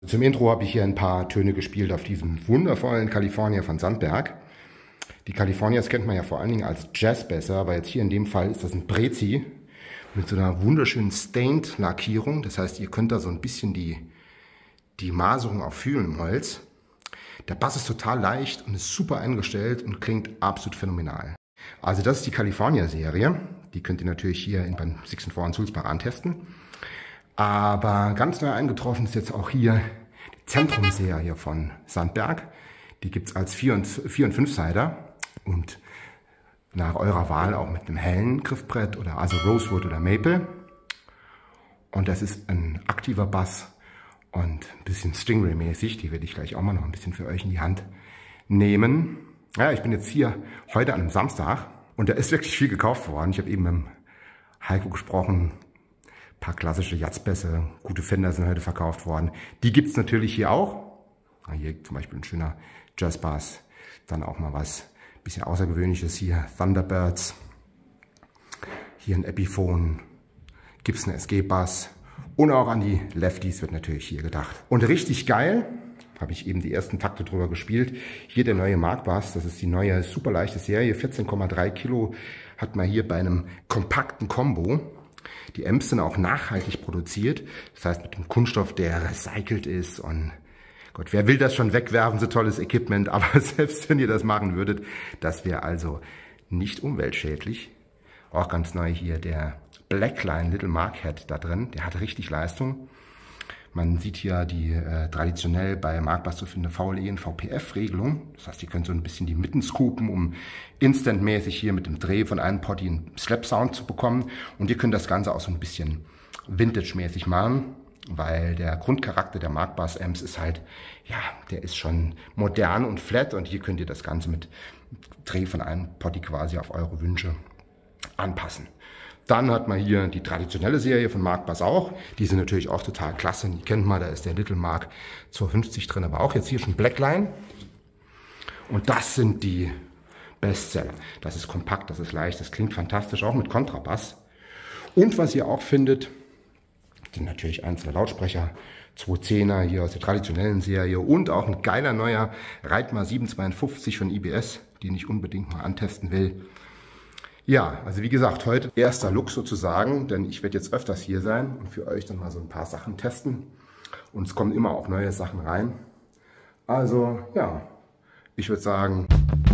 Zum Intro habe ich hier ein paar Töne gespielt auf diesem wundervollen California von Sandberg. Die Californias kennt man ja vor allen Dingen als Jazzbässe, aber jetzt hier in dem Fall ist das ein Brezi mit so einer wunderschönen Stained-Lackierung. Das heißt, ihr könnt da so ein bisschen die Maserung auch fühlen im Holz. Der Bass ist total leicht und ist super eingestellt und klingt absolut phänomenal. Also das ist die California-Serie. Die könnt ihr natürlich hier beim 6&4 in Sulzbach antesten. Aber ganz neu eingetroffen ist jetzt auch hier die Zentrum-Serie von Sandberg. Die gibt es als 4- und 5-Sider und nach eurer Wahl auch mit einem hellen Griffbrett oder also Rosewood oder Maple. Und das ist ein aktiver Bass und ein bisschen Stingray-mäßig. Die werde ich gleich auch mal noch ein bisschen für euch in die Hand nehmen. Ja, ich bin jetzt hier heute an einem Samstag und da ist wirklich viel gekauft worden. Ich habe eben mit Heiko gesprochen. Ein paar klassische Jazzbässe, gute Fender sind heute verkauft worden. Die gibt es natürlich hier auch. Hier zum Beispiel ein schöner Jazzbass. Dann auch mal was bisschen Außergewöhnliches hier. Thunderbirds. Hier ein Epiphone. Gibson SG-Bass. Und auch an die Lefties wird natürlich hier gedacht. Und richtig geil, habe ich eben die ersten Takte drüber gespielt. Hier der neue Mark Bass. Das ist die neue super leichte Serie. 14,3 Kilo hat man hier bei einem kompakten Combo. Die Amps sind auch nachhaltig produziert, das heißt mit dem Kunststoff, der recycelt ist und Gott, wer will das schon wegwerfen, so tolles Equipment, aber selbst wenn ihr das machen würdet, das wäre also nicht umweltschädlich. Auch ganz neu hier der Blackline Little Mark Head da drin, der hat richtig Leistung. Man sieht hier die traditionell bei Mark Bass zu findende VLE und VPF-Regelung. Das heißt, ihr könnt so ein bisschen die Mitten scoopen, um instantmäßig hier mit dem Dreh von einem Potty einen Slap-Sound zu bekommen. Und ihr könnt das Ganze auch so ein bisschen Vintage-mäßig machen, weil der Grundcharakter der Mark Bass Amps ist halt, ja, der ist schon modern und flat. Und hier könnt ihr das Ganze mit Dreh von einem Potty quasi auf eure Wünsche anpassen. Dann hat man hier die traditionelle Serie von Mark Bass auch. Die sind natürlich auch total klasse. Die kennt man, da ist der Little Mark 250 drin, aber auch jetzt hier schon Blackline. Und das sind die Bestseller. Das ist kompakt, das ist leicht, das klingt fantastisch, auch mit Kontrabass. Und was ihr auch findet, sind natürlich einzelne Lautsprecher, 210er hier aus der traditionellen Serie und auch ein geiler neuer Reitmar 752 von IBS, den ich unbedingt mal antesten will. Ja, also wie gesagt, heute erster Look sozusagen, denn ich werde jetzt öfters hier sein und für euch dann mal so ein paar Sachen testen. Und es kommen immer auch neue Sachen rein. Also ja, ich würde sagen...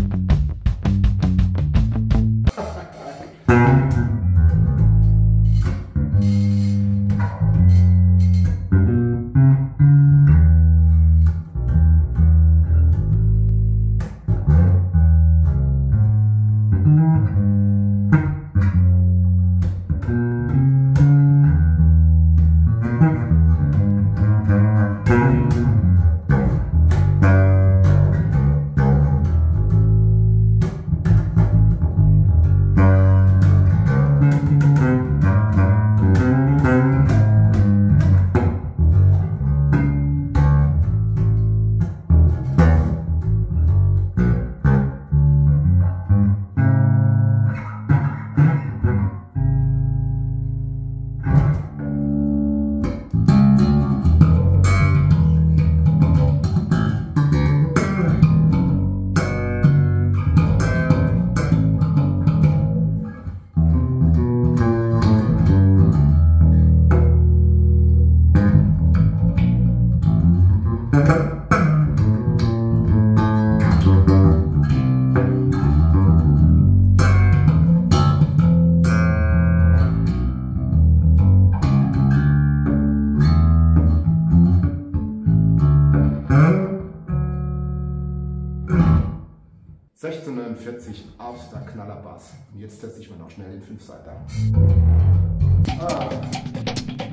Absoluter Knallerbass. Und jetzt teste ich mal noch schnell den 5-Sider.